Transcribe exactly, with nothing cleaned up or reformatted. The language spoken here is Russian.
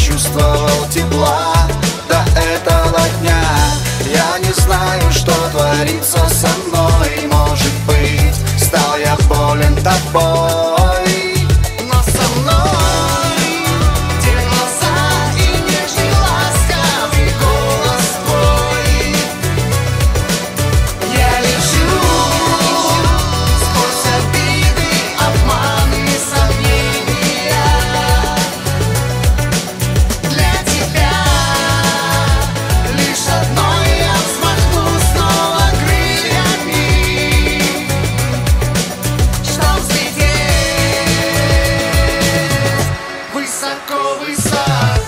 чувствовал тепла до этого дня. Я не знаю, что творится со мной. Может быть, стал я болен тобой, но со мной те глаза и нежный ласковый голос твой. Я лечу сквозь обиды, обманы, сомнения. Для тебя лишь одно я взмахну снова крыльями, чтоб взлететь высоко-высоко.